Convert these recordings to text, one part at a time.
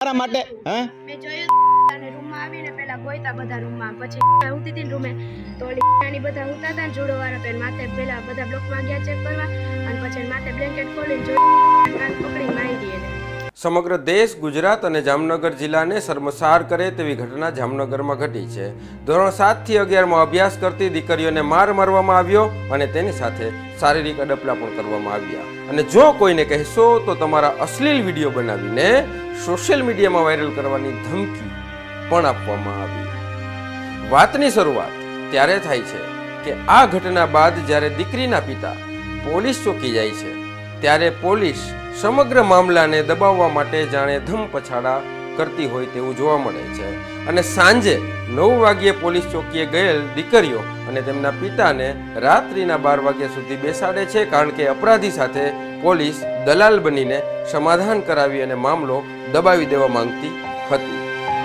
તારા માટે હે મેં જોયું અને રૂમમાં આવીને પેલા ગોઈતા બધા રૂમમાં પછી ઉતી હતી રૂમે તો નાની બધા ઉતા હતા જોડો વાળા પેન માથે પેલા બધા બ્લોકમાં ગયા ચેક કરવા અને પછી માથે બ્લેન્કેટ ખોલીને જોઈ કાન પકડી મારી એને। સમગ્ર દેશ ગુજરાત અને જામનગર જિલ્લાને શર્મસાર કરે તેવી ઘટના જામનગરમાં ઘટી છે। ધોરણ 7 થી 11 માં અભ્યાસ કરતી દીકરીઓને માર મારવામાં આવ્યો અને તેની સાથે શારીરિક અડપલા પણ કરવામાં આવ્યા અને જો કોઈને કહેશો તો તમારા અશ્લીલ વિડીયો બનાવીને સોશિયલ મીડિયામાં વાયરલ કરવાની ધમકી પણ આપવામાં આવી। વાતની શરૂઆત ત્યારે થાય છે કે આ ઘટના બાદ જ્યારે દીકરીના પિતા પોલીસ ચોકી જાય છે ત્યારે પોલીસ સમગ્ર મામલાને દબાવવા માટે જાણે ધમપછાડા કરતી હોય તેવું જોવા મળે છે અને સાંજે 9 વાગ્યે પોલીસ ચોકીએ ગયેલ દીકરીઓ અને તેમના પિતાને રાત્રિના 12 વાગ્યા સુધી બેસાડે છે કારણ કે અપરાધી સાથે પોલીસ દલાલ બનીને સમાધાન કરાવી અને મામલો દબાવી દેવા માંગતી હતી।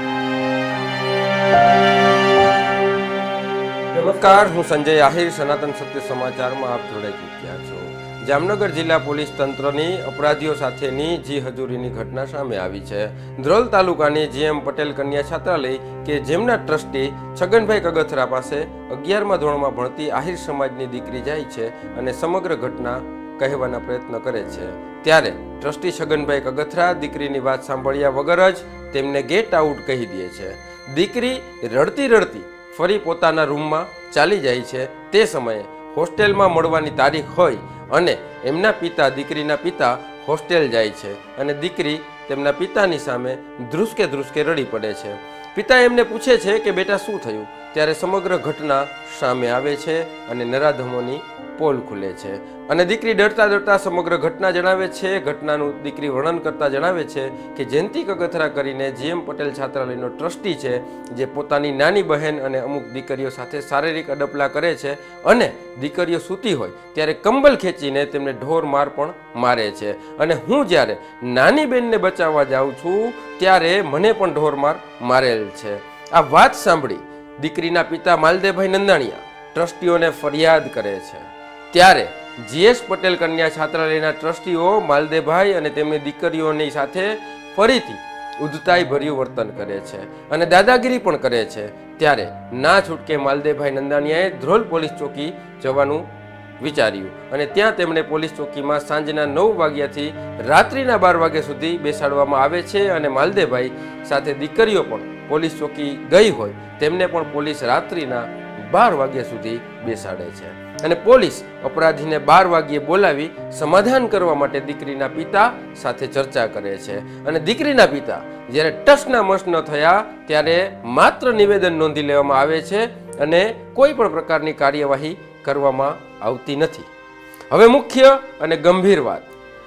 નમસ્કાર, હું સંજય આહિર, સનાતન સત્ય સમાચારમાં આપ જોડાઈ ચૂક્યા છો। જામનગર જિલ્લા પોલીસ તંત્રની અપરાધીઓ સાથેની જી હજૂરીની ઘટના સામે આવી છે। ધ્રોલ તાલુકાની જીએમ પટેલ કન્યા છાત્રાલય કે જેમના ટ્રસ્ટી છગનભાઈ કગથરા પાસે 11મા ધોરણમાં ભણતી આહિર સમાજની દીકરી જાય છે અને સમગ્ર ઘટના કહેવાના પ્રયત્ન કરે છે ત્યારે ટ્રસ્ટી છગનભાઈ કગથરા દીકરીની વાત સાંભળ્યા વગર જ તેમને ગેટ આઉટ કહી દે છે। દીકરી રડતી રડતી ફરી પોતાના રૂમમાં ચાલી જાય છે। તે સમયે હોસ્ટેલમાં મળવાની તારીખ હોય અને એમના પિતા દીકરીના પિતા હોસ્ટેલ જાય છે અને દીકરી તેમના પિતાની સામે ધ્રુસકે ધ્રુસકે રડી પડે છે। પિતા એમને પૂછે છે કે બેટા શું થયું, ત્યારે સમગ્ર ઘટના સામે આવે છે અને નરાધમોની પોલ ખુલે છે અને દીકરી ડરતા ડરતા સમગ્ર ઘટના જણાવે છે। ઘટનાનું દીકરી વર્ણન કરતા જણાવે છે કે જયંતિ કગથરા કરીને જીએમ પટેલ છાત્રાલયનો ટ્રસ્ટી છે જે પોતાની નાની બહેન અને અમુક દીકરીઓ સાથે શારીરિક અડપલા કરે છે અને દીકરીઓ સૂતી હોય ત્યારે કંબલ ખેંચીને તેમને ઢોર માર પણ મારે છે અને હું જ્યારે નાની બહેનને બચાવવા જાઉં છું ત્યારે મને પણ ઢોર માર મારેલ છે। આ વાત સાંભળી દીકરીના પિતા માલદેવભાઈ નંદાણીયા ટ્રસ્ટીઓને ફરિયાદ કરે છે ત્યારે જીએસ પટેલ કન્યા છાત્રાલયના ટ્રસ્ટીઓ માલદેવભાઈ અને તેમની દીકરીઓની સાથે ફરીથી ઉદ્ધતાઈ ભર્યું વર્તન કરે છે અને દાદાગીરી પણ કરે છે। ત્યારે ના છૂટકે માલદેવભાઈ નંદાણીયાએ ધ્રોલ પોલીસ ચોકી જવાનું વિચાર્યું અને ત્યાં તેમણે પોલીસ ચોકીમાં સાંજના 9 વાગ્યાથી રાત્રિના 12 વાગ્યા સુધી બેસાડવામાં આવે છે અને માલદેવભાઈ સાથે દીકરીઓ પણ પોલીસ ચોકી ગઈ હોય તેમને પણ પોલીસ રાત્રિના 12 વાગ્યા સુધી બેસાડે છે અને પોલીસ અપરાધીને 12 વાગ્યે બોલાવી સમાધાન કરવા માટે દીકરીના પિતા સાથે ચર્ચા કરે છે અને દીકરીના પિતા જ્યારે ટસના મસ ન થયા ત્યારે માત્ર નિવેદન નોંધી લેવામાં આવે છે અને કોઈ પણ પ્રકારની કાર્યવાહી કરવામાં આવતી નથી। હવે મુખ્ય અને ગંભીર વાત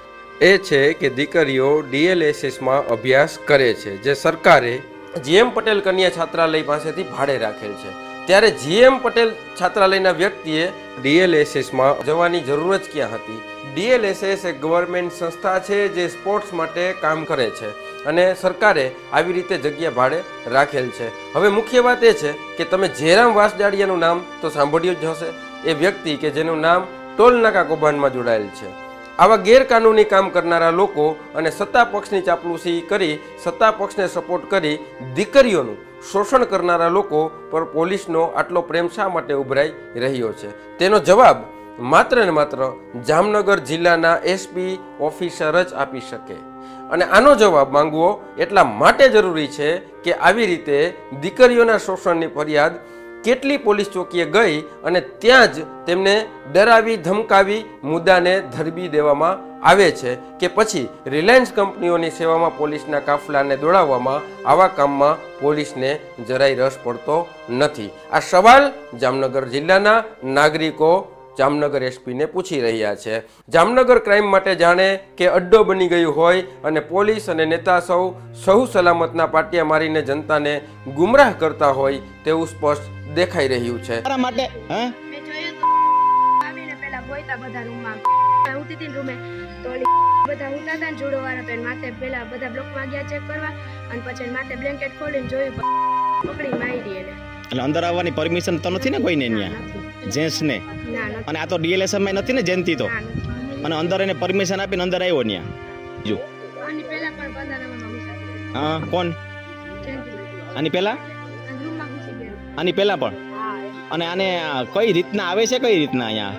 એ છે કે દીકરીઓ DLSSમાં અભ્યાસ કરે છે જે સરકારે જીએમ પટેલ કન્યા છાત્રાલય પાસેથી ભાડે રાખેલ છે ત્યારે જીએમ પટેલ છાત્રાલયના વ્યક્તિએ DLSSમાં જવાની જરૂર જ ક્યાં હતી। DLSS એક ગવર્મેન્ટ સંસ્થા છે જે સ્પોર્ટ્સ માટે કામ કરે છે અને સરકારે આવી રીતે જગ્યા ભાડે રાખેલ છે। હવે મુખ્ય વાત એ છે કે તમે જયરામ વાસજાડિયાનું નામ તો સાંભળ્યું જ હશે। એ વ્યક્તિ કે જેનું નામ ટોલનાકા કૌભાંડમાં જોડાયેલ છે। આવા ગેરકાનૂની કામ કરનારા લોકો અને સત્તા પક્ષની ચાપલુસી કરી સત્તા પક્ષને સપોર્ટ કરી દીકરીઓનું શોષણ કરનારા લોકો પર પોલીસનો આટલો પ્રેમ શા માટે ઉભરાઈ રહ્યો છે તેનો જવાબ માત્ર ને માત્ર જામનગર જિલ્લાના SP ઓફિસર જ આપી શકે અને આનો જવાબ માંગવો એટલા માટે જરૂરી છે કે આવી રીતે દીકરીઓના શોષણની ફરિયાદ કેટલી પોલીસ ચોકીએ ગઈ અને ત્યાં જ તેમને ડરાવી ધમકાવી મુદ્દાને ધરબી દેવામાં આવે છે કે પછી રિલાયન્સ કંપનીઓની સેવામાં પોલીસના કાફલાને દોડાવવામાં આવા કામમાં પોલીસને જરાય રસ પડતો નથી। આ સવાલ જામનગર જિલ્લાના નાગરિકો જામનગર SPને પૂછી રહ્યા છે। જામનગર ક્રાઇમ માટે જાણે કે અડ્ડો બની ગયું હોય અને પોલીસ અને નેતા સહુ સલામતના પાટિયા મારીને જનતાને ગુમરાહ કરતા હોય તેવું સ્પષ્ટ દેખાઈ રહ્યું છે। તારા માટે હે મેં જોયું આવીને પેલા ગોઈતા બધા રૂમમાં ઉતી હતી રૂમે તો બધા ઉતા હતા જોડો વાળા પેન માથે પેલા બધા બ્લોકમાં ગયા ચેક કરવા અને પછી માથે બ્લેન્કેટ ખોલીને જોયું પકડી મારી એને। એટલે અંદર આવવાની પરમિશન તો નથી ને કોઈને અહીંયા જેન્ટ્સ ને અને આ તો DLSમાં નથી ને જયંતિ તો અને અંદર એને પરમિશન આપીને અંદર આવ્યો ત્યાં જો અને પેલા પણ બધાના હા કોણ આની પહેલા રૂમમાં ઘૂસી ગયા આની પહેલા પણ અને આને કઈ રીતના આવે છે કઈ રીતના અહીંયા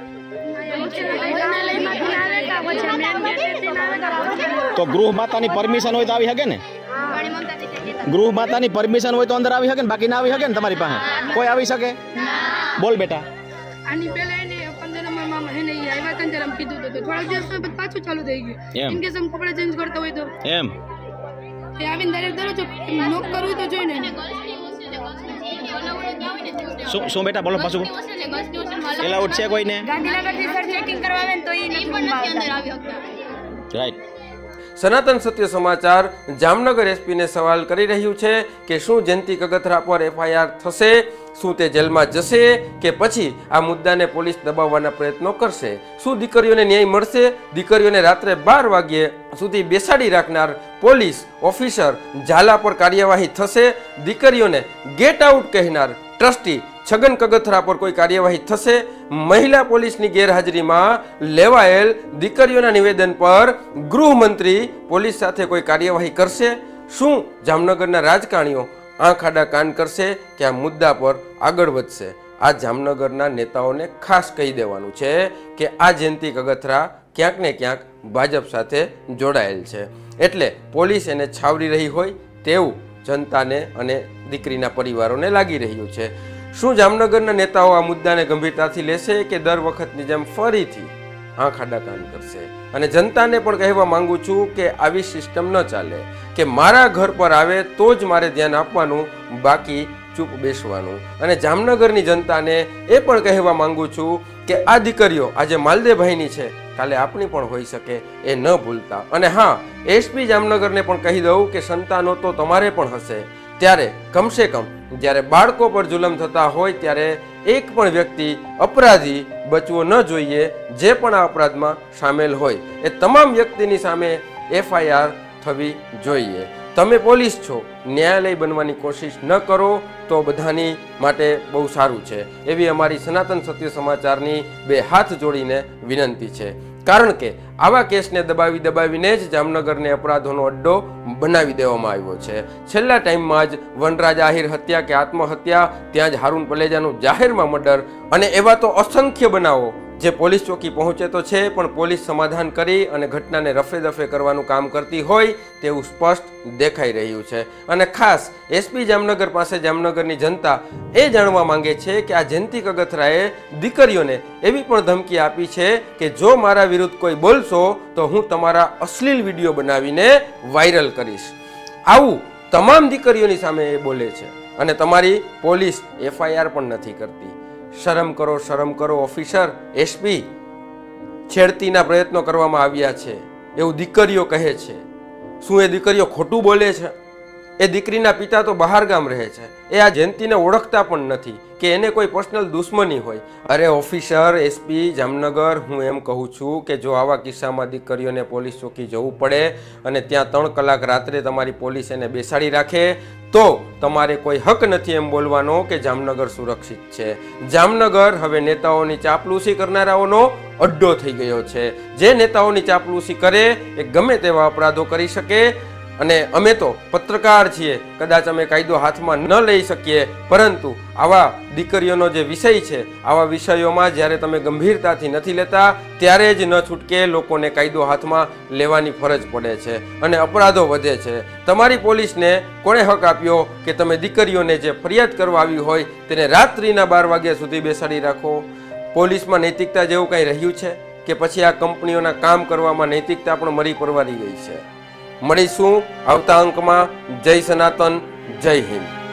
તો ગૃહ માતાની પરમિશન હોય તો આવી શકે ને ગૃહ માતાની પરમિશન હોય તો અંદર આવી શકે ને બાકી ના આવી શકે ને તમારી પાસે કોઈ આવી શકે બોલ બેટા આની પહેલા એને 15 નંબરમાં એને આવ્યા હતા ત્યારે કીધું તો થોડા દિવસ પછી પાછું ચાલુ થઈ ગયું એમ કે સમ કપડા ચેન્જ કરતા હોય તો એમ એ આવીને ડાયરેક્ટ દરરોજ નોક કરવું તો જોઈને શું બેટા બોલો પાછું એલાઉડ છે કોઈને ગાંધીનગરથી સર ચેકિંગ કરવા આવે ને તો એ નથી રાઈટ સનાતન સત્ય સમાચાર જામનગર એસપીને સવાલ કરી રહ્યું છે કે શું જયંતિ કગથરા પર એફઆઈઆર થશે, શું તે જેલમાં જશે કે પછી આ મુદ્દાને પોલીસ દબાવવાના પ્રયત્નો કરશે, શું દીકરીઓને ન્યાય મળશે, દીકરીઓને રાત્રે 12 વાગ્યે સુધી બેસાડી રાખનાર પોલીસ ઓફિસર ઝાલા પર કાર્યવાહી થશે, દીકરીઓને ગેટ આઉટ કહેનાર ટ્રસ્ટી છગન કગથરા પર કોઈ કાર્યવાહી થશે, મહિલા પોલીસની ગેરહાજરીમાં લેવાયેલ દીકરીઓના નિવેદન પર ગૃહમંત્રી પોલીસ સાથે કોઈ કાર્યવાહી કરશે, શું જામનગરના રાજકારણીઓ આંખ આડા કાન કરશે કે આ મુદ્દા પર આગળ વધશે? આ જામનગરના નેતાઓને ખાસ કહી દેવાનું છે કે આ જયંતિ કગથરા ક્યાંક ને ક્યાંક ભાજપ સાથે જોડાયેલ છે, એટલે પોલીસ એને છાવરી રહી હોય તેવું જનતાને અને દીકરીના પરિવારોને લાગી રહ્યું છે. શું જામનગરના નેતાઓ આ મુદ્દાને ગંભીરતાથી લેશે કે દર વખતની જેમ ફરીથી આંખ આડા કાન કરશે? અને જનતાને પણ કહેવા માંગુ છું કે આવી સિસ્ટમ ન ચાલે કે મારા ઘર પર આવે તો જ મારે ધ્યાન આપવાનું, બાકી ચૂપ બેસવાનું. અને જામનગરની જનતાને એ પણ કહેવા માંગુ છું કે આ દીકરીઓ આજે માલદેવભાઈની છે, કાલે આપણી પણ હોઈ શકે, એ ન ભૂલતા. અને હા, એસપી જામનગરને પણ કહી દઉં કે સંતાનો તો તમારે પણ હશે, ત્યારે કમસે કમ જ્યારે બાળકો પર જુલમ થતા હોય ત્યારે એક પણ વ્યક્તિ અપરાધી બચવો ન જોઈએ. જે પણ આ અપરાધમાં સામેલ હોય એ તમામ વ્યક્તિની સામે એફઆઈઆર થવી જોઈએ. તમે પોલીસ છો, ન્યાયાલય બનવાની કોશિશ ન કરો તો બધાની માટે બહુ સારું છે, એવી અમારી સનાતન સત્ય સમાચારની 2 હાથ જોડીને વિનંતી છે. કારણ કે આવા કેસને દબાવીને જ જામનગરને અપરાધોનો અડ્ડો બનાવી દેવામાં આવ્યો છે. છેલ્લા ટાઈમમાં જ વનરાજ આહિર હત્યા કે આત્મહત્યા, ત્યાં જ હારૂન પલેજાનું જાહેરમાં મર્ડર, અને એવા તો અસંખ્ય બનાવો જે પોલીસ ચોકી પહોંચે તો છે પણ પોલીસ સમાધાન કરી અને ઘટનાને રફે દફે કરવાનું કામ કરતી હોય તેવું સ્પષ્ટ દેખાઈ રહ્યું છે. અને ખાસ એસપી જામનગર પાસે જામનગરની જનતા એ જાણવા માંગે છે કે આ જયંતિ કગથરાએ દીકરીઓને એવી પણ ધમકી આપી છે કે જો મારા વિરુદ્ધ કોઈ બોલશો તો હું તમારા અશ્લીલ વિડીયો બનાવીને વાયરલ કરીશ. આવું તમામ દીકરીઓની સામે એ બોલે છે અને તમારી પોલીસ એફઆઈઆર પણ નથી કરતી. શરમ કરો ઓફિસર, એસપી. છેડતીના પ્રયત્નો કરવામાં આવ્યા છે એવું દીકરીઓ કહે છે. શું એ દીકરીઓ ખોટું બોલે છે? એ દીકરીના પિતા તો બહાર ગામ રહે છે, એ આ જયંતિને ઓળખતા પણ નથી કે એને કોઈ પર્સનલ દુશ્મની હોય. અરે ઓફિસર, એસપી જામનગર, હું એમ કહું છું કે જો આવા કિસ્સામાં દીકરીઓને પોલીસ ચોકી જવું પડે અને ત્યાં 3 કલાક રાત્રે તમારી પોલીસ એને બેસાડી રાખે તો તમારે કોઈ હક નથી એમ બોલવાનો કે જામનગર સુરક્ષિત છે. જામનગર હવે નેતાઓની ચાપલૂસી કરનારાઓનો અડ્ડો થઈ ગયો છે. જે નેતાઓની ચાપલૂસી કરે એ ગમે તેવા અપરાધો કરી શકે. અને અમે તો પત્રકાર છીએ, કદાચ અમે કાયદો હાથમાં ન લઈ શકીએ, પરંતુ આવા દીકરીઓનો જે વિષય છે, આવા વિષયોમાં જ્યારે તમે ગંભીરતાથી નથી લેતા ત્યારે જ ન છૂટકે લોકોને કાયદો હાથમાં લેવાની ફરજ પડે છે અને અપરાધો વધે છે. તમારી પોલીસને કોણે હક આપ્યો કે તમે દીકરીઓને જે ફરિયાદ કરવા આવી હોય તેને રાત્રિના 12 વાગ્યા સુધી બેસાડી રાખો? પોલીસમાં નૈતિકતા જેવું કંઈ રહ્યું છે કે પછી આ કંપનીઓના કામ કરવામાં નૈતિકતા પણ મરી પરવારી ગઈ છે? મળીશું આવતા અંકમાં. જય સનાતન, જય હિન્દ.